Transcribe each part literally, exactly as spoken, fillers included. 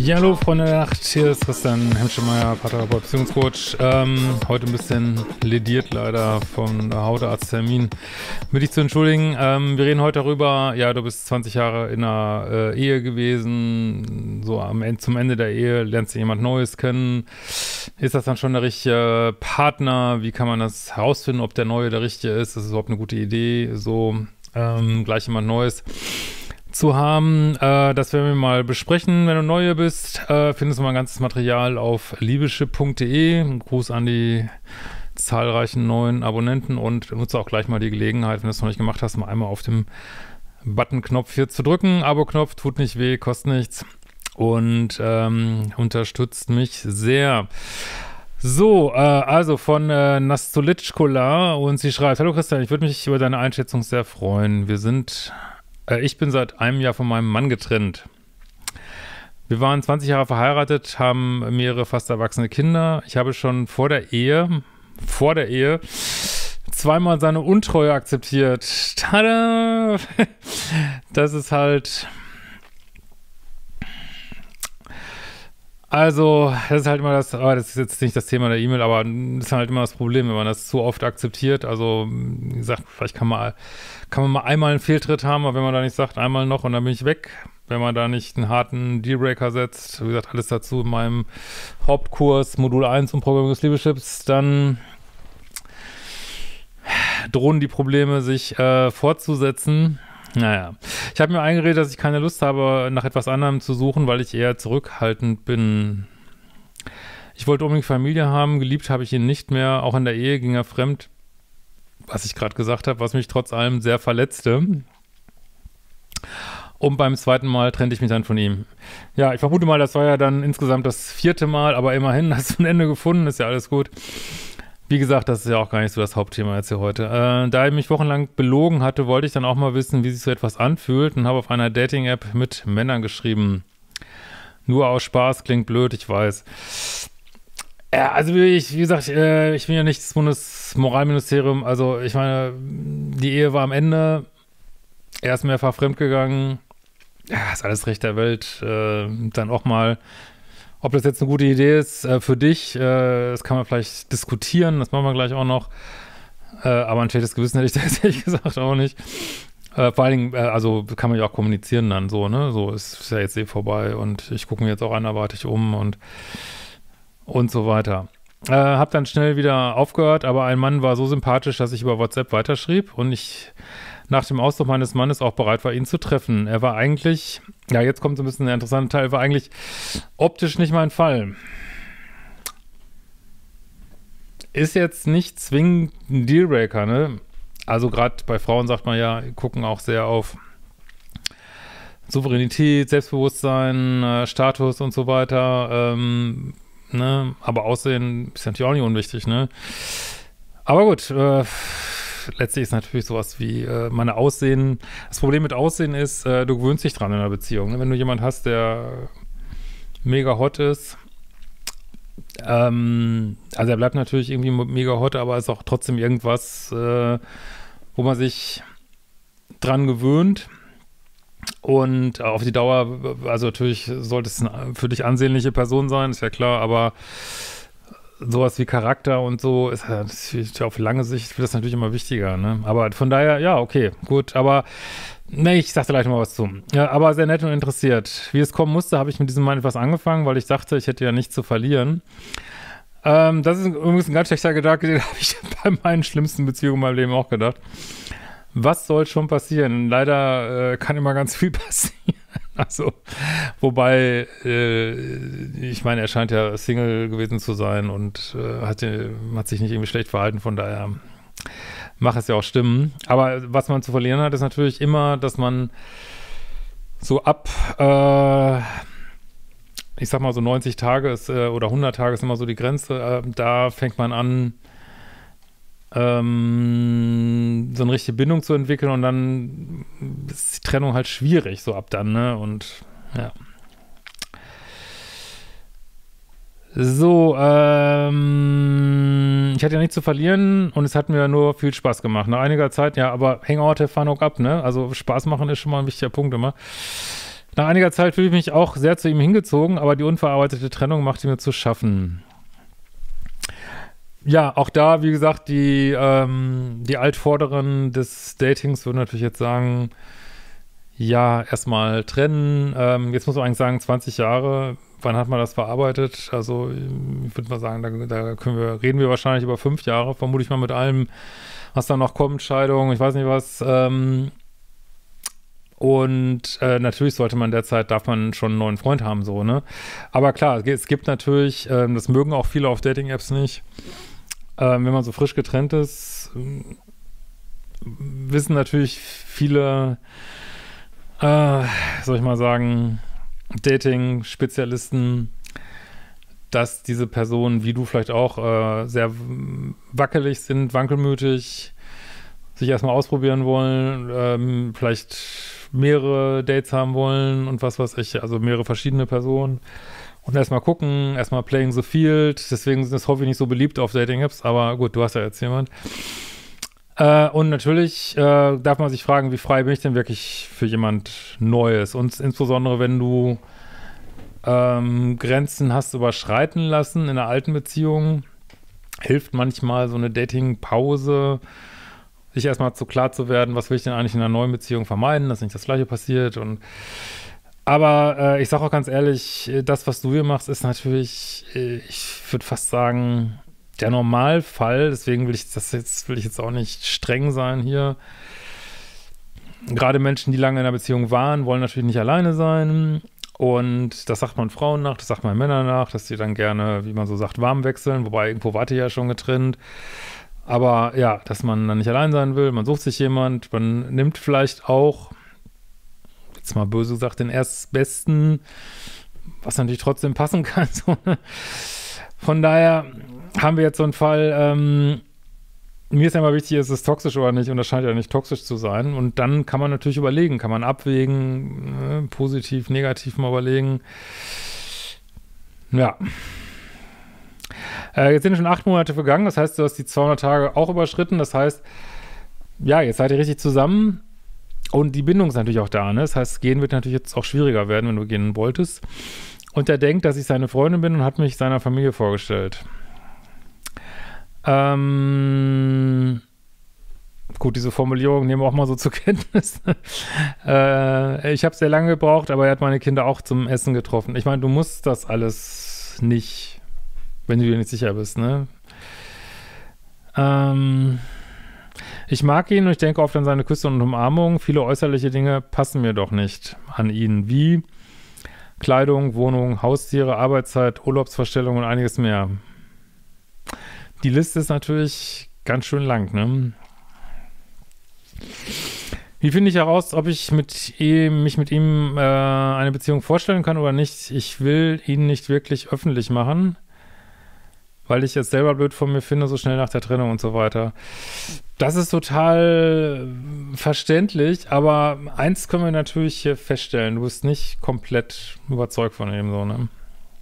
Ja, hallo Freunde der Nacht, hier ist Christian Hemschemeyer, Paartherapeut, Beziehungscoach. Ähm, heute ein bisschen lediert leider vom Hautarzttermin. Bitte ich zu entschuldigen. Ähm, wir reden heute darüber, ja, du bist zwanzig Jahre in einer äh, Ehe gewesen, so am Ende, zum Ende der Ehe lernst du jemand Neues kennen. Ist das dann schon der richtige Partner? Wie kann man das herausfinden, ob der Neue der richtige ist? Das ist überhaupt eine gute Idee, so ähm, gleich jemand Neues zu haben. Äh, das werden wir mal besprechen. Wenn du neu hier bist, äh, findest du mein ganzes Material auf liebeschip punkt de. Ein Gruß an die zahlreichen neuen Abonnenten und nutze auch gleich mal die Gelegenheit, wenn du es noch nicht gemacht hast, mal einmal auf dem Buttonknopf hier zu drücken. Abo-Knopf, tut nicht weh, kostet nichts und ähm, unterstützt mich sehr. So, äh, also von äh, Nastolitschkola und sie schreibt: Hallo Christian, ich würde mich über deine Einschätzung sehr freuen. Wir sind Ich bin seit einem Jahr von meinem Mann getrennt. Wir waren zwanzig Jahre verheiratet, haben mehrere fast erwachsene Kinder. Ich habe schon vor der Ehe, vor der Ehe, zweimal seine Untreue akzeptiert. Tada! Das ist halt... Also, das ist halt immer das, oh, das ist jetzt nicht das Thema der E-Mail, aber das ist halt immer das Problem, wenn man das zu oft akzeptiert. Also, wie gesagt, vielleicht kann man, kann man mal einmal einen Fehltritt haben, aber wenn man da nicht sagt, einmal noch und dann bin ich weg, wenn man da nicht einen harten Dealbreaker setzt, wie gesagt, alles dazu in meinem Hauptkurs Modul eins und Programmierung des Liebeschips, dann drohen die Probleme sich äh, fortzusetzen. Naja, ich habe mir eingeredet, dass ich keine Lust habe, nach etwas anderem zu suchen, weil ich eher zurückhaltend bin. Ich wollte unbedingt Familie haben, geliebt habe ich ihn nicht mehr, auch in der Ehe ging er fremd, was ich gerade gesagt habe, was mich trotz allem sehr verletzte. Und beim zweiten Mal trennte ich mich dann von ihm. Ja, ich vermute mal, das war ja dann insgesamt das vierte Mal, aber immerhin hast du ein Ende gefunden, ist ja alles gut. Wie gesagt, das ist ja auch gar nicht so das Hauptthema jetzt hier heute. Äh, da er mich wochenlang belogen hatte, wollte ich dann auch mal wissen, wie sich so etwas anfühlt und habe auf einer Dating-App mit Männern geschrieben. Nur aus Spaß, klingt blöd, ich weiß. Ja, also wie, ich, wie gesagt, äh, ich bin ja nicht das Bundesmoralministerium, also ich meine, die Ehe war am Ende, er ist mehrfach fremdgegangen, ja, ist alles Recht der Welt, äh, dann auch mal. Ob das jetzt eine gute Idee ist äh, für dich, äh, das kann man vielleicht diskutieren, das machen wir gleich auch noch. Äh, aber ein schlechtes Gewissen hätte ich das ehrlich gesagt auch nicht. Äh, vor allen Dingen, äh, also kann man ja auch kommunizieren dann so, ne? So, ist, ist ja jetzt eh vorbei und ich gucke mir jetzt auch anderweitig um und, und so weiter. Äh, hab dann schnell wieder aufgehört, aber ein Mann war so sympathisch, dass ich über WhatsApp weiterschrieb und ich nach dem Ausdruck meines Mannes auch bereit war, ihn zu treffen. Er war eigentlich, ja, jetzt kommt so ein bisschen der interessante Teil, war eigentlich optisch nicht mein Fall. Ist jetzt nicht zwingend ein Dealbreaker, ne? Also gerade bei Frauen sagt man ja, gucken auch sehr auf Souveränität, Selbstbewusstsein, äh, Status und so weiter, ähm, ne? Aber Aussehen ist natürlich auch nicht unwichtig, ne? Aber gut, äh, letztlich ist natürlich sowas wie äh, meine Aussehen. Das Problem mit Aussehen ist, äh, du gewöhnst dich dran in einer Beziehung. Ne? Wenn du jemanden hast, der mega hot ist, ähm, also er bleibt natürlich irgendwie mega hot, aber ist auch trotzdem irgendwas, äh, wo man sich dran gewöhnt. Und auf die Dauer, also natürlich sollte es eine für dich ansehnliche Person sein, ist ja klar, aber sowas wie Charakter und so ist ja auf lange Sicht wird das natürlich immer wichtiger, ne? Aber von daher, ja, okay, gut, aber ne, ich sagte gleich noch mal was zu. Ja, aber sehr nett und interessiert. Wie es kommen musste, habe ich mit diesem Mann etwas angefangen, weil ich dachte, ich hätte ja nichts zu verlieren. Ähm, das ist übrigens ein ganz schlechter Gedanke, den habe ich bei meinen schlimmsten Beziehungen in meinem Leben auch gedacht. Was soll schon passieren? Leider äh, kann immer ganz viel passieren. Also, wobei, äh, ich meine, er scheint ja Single gewesen zu sein und äh, hat, hat sich nicht irgendwie schlecht verhalten, von daher macht es ja auch stimmen. Aber was man zu verlieren hat, ist natürlich immer, dass man so ab, äh, ich sag mal so neunzig Tage ist, äh, oder hundert Tage ist immer so die Grenze, äh, da fängt man an, ähm, so eine richtige Bindung zu entwickeln und dann ist die Trennung halt schwierig, so ab dann, ne, und ja. So, ähm, ich hatte ja nichts zu verlieren und es hat mir nur viel Spaß gemacht. Nach einiger Zeit, ja, aber Hangout, fun up, ne, also Spaß machen ist schon mal ein wichtiger Punkt immer. Nach einiger Zeit fühle ich mich auch sehr zu ihm hingezogen, aber die unverarbeitete Trennung macht mir zu schaffen. Ja, auch da, wie gesagt, die, ähm, die Altvorderen des Datings würden natürlich jetzt sagen, ja, erstmal trennen. Ähm, jetzt muss man eigentlich sagen, zwanzig Jahre, wann hat man das verarbeitet? Also, ich würde mal sagen, da, da können wir, reden wir wahrscheinlich über fünf Jahre, vermute ich mal mit allem, was da noch kommt, Scheidung, ich weiß nicht was. Ähm, und äh, natürlich sollte man derzeit, darf man schon einen neuen Freund haben, so, ne? Aber klar, es gibt natürlich, ähm, das mögen auch viele auf Dating-Apps nicht, ähm, wenn man so frisch getrennt ist, wissen natürlich viele, äh, soll ich mal sagen, Dating-Spezialisten, dass diese Personen, wie du vielleicht auch, äh, sehr wackelig sind, wankelmütig, sich erstmal ausprobieren wollen, ähm, vielleicht mehrere Dates haben wollen und was weiß ich, also mehrere verschiedene Personen. Und erstmal gucken, erstmal playing the field. Deswegen sind das häufig nicht so beliebt auf Dating-Apps, aber gut, du hast ja jetzt jemand. Äh, und natürlich äh, darf man sich fragen, wie frei bin ich denn wirklich für jemand Neues? Und insbesondere, wenn du ähm, Grenzen hast überschreiten lassen in einer alten Beziehung, hilft manchmal so eine Dating-Pause, sich erstmal zu klar zu werden, was will ich denn eigentlich in einer neuen Beziehung vermeiden, dass nicht das Gleiche passiert. Und aber äh, ich sage auch ganz ehrlich, das, was du hier machst, ist natürlich, äh, ich würde fast sagen, der Normalfall. Deswegen will ich das jetzt, will ich jetzt auch nicht streng sein hier. Gerade Menschen, die lange in einer Beziehung waren, wollen natürlich nicht alleine sein. Und das sagt man Frauen nach, das sagt man Männern nach, dass sie dann gerne, wie man so sagt, warm wechseln. Wobei irgendwo wart ihr ja schon getrennt. Aber ja, dass man dann nicht allein sein will, man sucht sich jemand, man nimmt vielleicht auch, jetzt mal böse gesagt, den Erstbesten, was natürlich trotzdem passen kann. So, ne? Von daher haben wir jetzt so einen Fall, ähm, mir ist ja immer wichtig, ist es toxisch oder nicht, und das scheint ja nicht toxisch zu sein. Und dann kann man natürlich überlegen, kann man abwägen, äh, positiv, negativ mal überlegen. Ja. Äh, jetzt sind schon acht Monate vergangen, das heißt, du hast die zweihundert Tage auch überschritten. Das heißt, ja, jetzt seid ihr richtig zusammen und die Bindung ist natürlich auch da, ne? Das heißt, gehen wird natürlich jetzt auch schwieriger werden, wenn du gehen wolltest. Und er denkt, dass ich seine Freundin bin und hat mich seiner Familie vorgestellt. Ähm, gut, diese Formulierung nehmen wir auch mal so zur Kenntnis. äh, ich habe sehr lange gebraucht, aber er hat meine Kinder auch zum Essen getroffen. Ich meine, du musst das alles nicht, wenn du dir nicht sicher bist, ne? Ähm, ich mag ihn und ich denke oft an seine Küsse und Umarmung. Viele äußerliche Dinge passen mir doch nicht an ihn. Wie Kleidung, Wohnung, Haustiere, Arbeitszeit, Urlaubsverstellung und einiges mehr. Die Liste ist natürlich ganz schön lang, ne? Wie finde ich heraus, ob ich mit ihm, mich mit ihm äh, eine Beziehung vorstellen kann oder nicht? Ich will ihn nicht wirklich öffentlich machen, weil ich es selber blöd von mir finde, so schnell nach der Trennung und so weiter. Das ist total verständlich, aber eins können wir natürlich hier feststellen, du bist nicht komplett überzeugt von ihm, so, ne?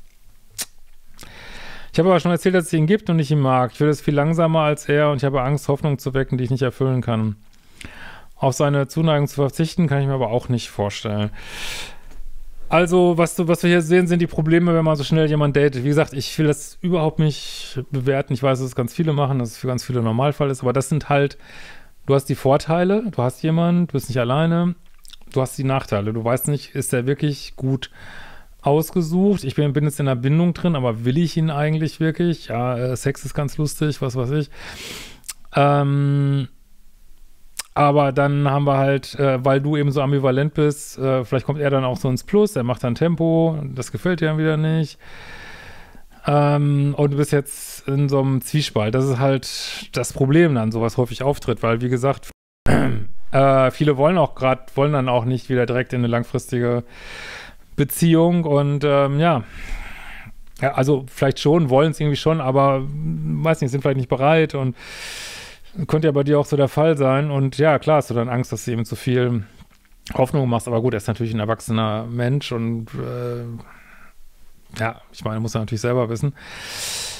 Ich habe aber schon erzählt, dass es ihn gibt und ich ihn mag. Ich will es viel langsamer als er und ich habe Angst, Hoffnung zu wecken, die ich nicht erfüllen kann. Auf seine Zuneigung zu verzichten, kann ich mir aber auch nicht vorstellen. Also, was, du, was wir hier sehen, sind die Probleme, wenn man so schnell jemanden datet. Wie gesagt, ich will das überhaupt nicht bewerten. Ich weiß, dass es ganz viele machen, dass es für ganz viele Normalfall ist, aber das sind halt, du hast die Vorteile, du hast jemanden, du bist nicht alleine, du hast die Nachteile. Du weißt nicht, ist der wirklich gut ausgesucht? Ich bin, bin jetzt in einer Bindung drin, aber will ich ihn eigentlich wirklich? Ja, äh, Sex ist ganz lustig, was weiß ich. Ähm, aber dann haben wir halt, äh, weil du eben so ambivalent bist, äh, vielleicht kommt er dann auch so ins Plus, er macht dann Tempo, das gefällt dir dann wieder nicht. Ähm, und du bist jetzt in so einem Zwiespalt. Das ist halt das Problem dann, so was häufig auftritt, weil, wie gesagt, äh, viele wollen auch gerade, wollen dann auch nicht wieder direkt in eine langfristige Beziehung und ähm, ja. ja, also vielleicht schon, wollen es irgendwie schon, aber weiß nicht, sind vielleicht nicht bereit und könnte ja bei dir auch so der Fall sein und ja, klar hast du dann Angst, dass du eben zu viel Hoffnung machst, aber gut, er ist natürlich ein erwachsener Mensch und äh, ja, ich meine, muss er natürlich selber wissen.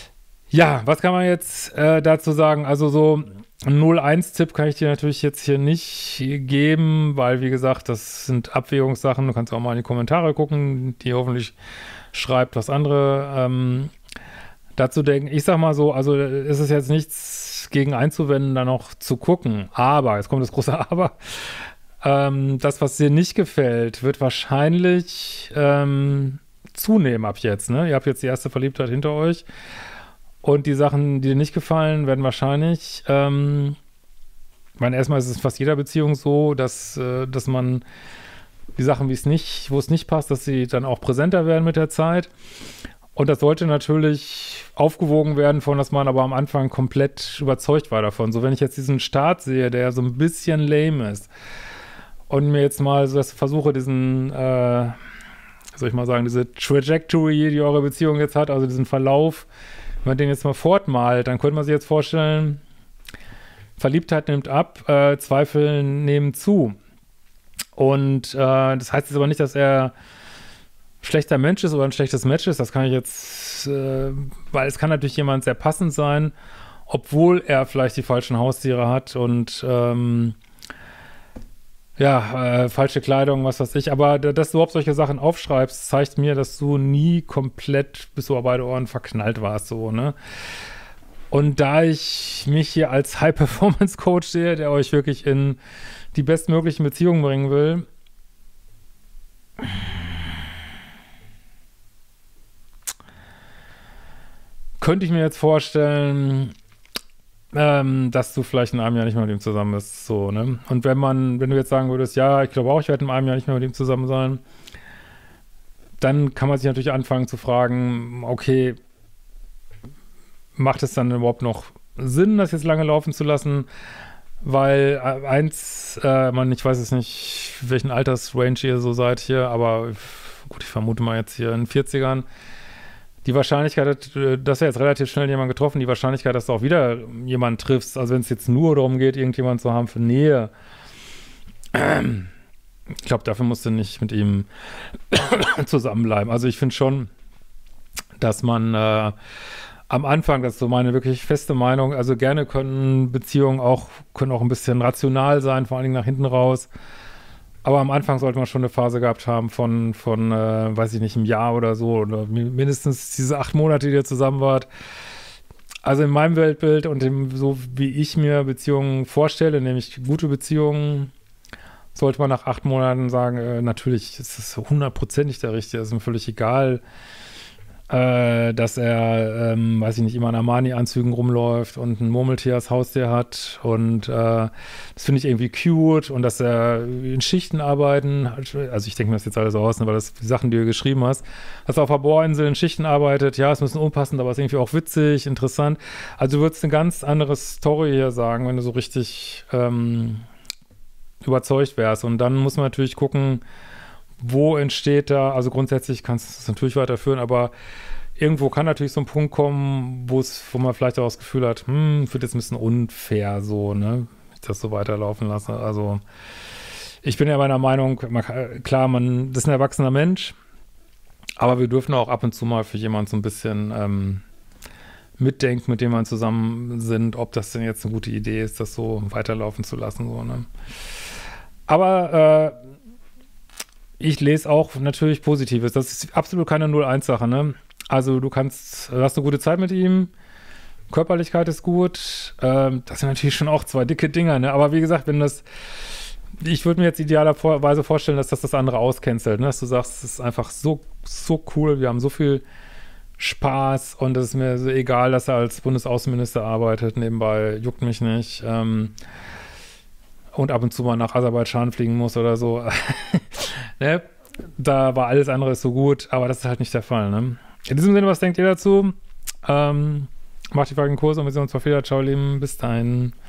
Ja, was kann man jetzt äh, dazu sagen? Also so ein null eins Tipp kann ich dir natürlich jetzt hier nicht geben, weil, wie gesagt, das sind Abwägungssachen. Du kannst auch mal in die Kommentare gucken, die hoffentlich schreibt, was andere ähm, dazu denken. Ich sag mal so, also es ist jetzt nichts gegen einzuwenden, da noch zu gucken. Aber, jetzt kommt das große Aber, ähm, das, was dir nicht gefällt, wird wahrscheinlich ähm, zunehmen ab jetzt, ne? Ihr habt jetzt die erste Verliebtheit hinter euch. Und die Sachen, die dir nicht gefallen, werden wahrscheinlich, ähm, ich meine, erstmal ist es in fast jeder Beziehung so, dass, äh, dass man die Sachen, wie es nicht, wo es nicht passt, dass sie dann auch präsenter werden mit der Zeit. Und das sollte natürlich aufgewogen werden von, dass man aber am Anfang komplett überzeugt war davon. So, wenn ich jetzt diesen Start sehe, der so ein bisschen lame ist und mir jetzt mal so das versuche, diesen, äh, soll ich mal sagen, diese Trajectory, die eure Beziehung jetzt hat, also diesen Verlauf, wenn man den jetzt mal fortmalt, dann könnte man sich jetzt vorstellen, Verliebtheit nimmt ab, äh, Zweifel nehmen zu. Und äh, das heißt jetzt aber nicht, dass er ein schlechter Mensch ist oder ein schlechtes Match ist. Das kann ich jetzt, äh, weil es kann natürlich jemand sehr passend sein, obwohl er vielleicht die falschen Haustiere hat und ähm, ja, äh, falsche Kleidung, was weiß ich. Aber dass du überhaupt solche Sachen aufschreibst, zeigt mir, dass du nie komplett bis über beide Ohren verknallt warst, so, ne? Und da ich mich hier als High-Performance-Coach sehe, der euch wirklich in die bestmöglichen Beziehungen bringen will, könnte ich mir jetzt vorstellen, Ähm, dass du vielleicht in einem Jahr nicht mehr mit ihm zusammen bist, so, ne? Und wenn man, wenn du jetzt sagen würdest, ja, ich glaube auch, ich werde in einem Jahr nicht mehr mit ihm zusammen sein, dann kann man sich natürlich anfangen zu fragen, okay, macht es dann überhaupt noch Sinn, das jetzt lange laufen zu lassen? Weil äh, eins, äh, man, ich weiß jetzt nicht, welchen Altersrange ihr so seid hier, aber gut, ich vermute mal jetzt hier in den vierzigern, die Wahrscheinlichkeit, dass er jetzt relativ schnell jemanden getroffen, die Wahrscheinlichkeit, dass du auch wieder jemanden triffst, also wenn es jetzt nur darum geht, irgendjemanden zu haben für Nähe, ich glaube, dafür musst du nicht mit ihm zusammenbleiben. Also ich finde schon, dass man äh, am Anfang, das ist so meine wirklich feste Meinung, also gerne können Beziehungen auch, können auch ein bisschen rational sein, vor allen Dingen nach hinten raus. Aber am Anfang sollte man schon eine Phase gehabt haben von, von äh, weiß ich nicht, einem Jahr oder so, oder mindestens diese acht Monate, die ihr zusammen wart. Also in meinem Weltbild und im, so wie ich mir Beziehungen vorstelle, nämlich gute Beziehungen, sollte man nach acht Monaten sagen, äh, natürlich ist es hundertprozentig der Richtige, ist mir völlig egal, äh, dass er, ähm, weiß ich nicht, immer in Armani-Anzügen rumläuft und ein Murmeltier als Haustier hat und äh, das finde ich irgendwie cute und dass er in Schichten arbeiten, also ich denke mir das jetzt alles aus, ne, weil das die Sachen, die du geschrieben hast, dass er auf der Bohrinsel in Schichten arbeitet, ja, ist ein bisschen unpassend, aber ist irgendwie auch witzig, interessant. Also du würdest eine ganz andere Story hier sagen, wenn du so richtig ähm, überzeugt wärst. Und dann muss man natürlich gucken, wo entsteht da, also grundsätzlich kannst du es natürlich weiterführen, aber irgendwo kann natürlich so ein Punkt kommen, wo es, wo man vielleicht auch das Gefühl hat, hm, wird jetzt ein bisschen unfair so, ne, wenn ich das so weiterlaufen lasse. Also ich bin ja meiner Meinung, man, klar, man, das ist ein erwachsener Mensch, aber wir dürfen auch ab und zu mal für jemanden so ein bisschen ähm, mitdenken, mit dem wir zusammen sind, ob das denn jetzt eine gute Idee ist, das so weiterlaufen zu lassen, so, ne. Aber äh, ich lese auch natürlich Positives. Das ist absolut keine null eins Sache, ne? Also du kannst, du hast eine gute Zeit mit ihm, Körperlichkeit ist gut, ähm, das sind natürlich schon auch zwei dicke Dinger, ne? Aber wie gesagt, wenn das, ich würde mir jetzt idealerweise vorstellen, dass das das andere auscancelt, ne? Dass du sagst, es ist einfach so, so cool, wir haben so viel Spaß und es ist mir so egal, dass er als Bundesaußenminister arbeitet, nebenbei juckt mich nicht, ähm, und ab und zu mal nach Aserbaidschan fliegen muss oder so. Ne? Da war alles andere so gut, aber das ist halt nicht der Fall. Ne? In diesem Sinne, was denkt ihr dazu? Ähm, macht die folgenden Kurse und wir sehen uns auf Wiedersehen. Ciao, Lieben. Bis dahin.